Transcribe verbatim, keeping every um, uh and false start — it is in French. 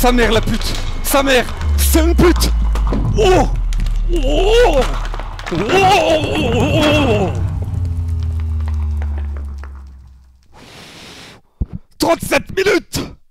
Sa mère la pute. Sa mère. C'est une pute. Oh. Oh. Oh. trente-sept minutes.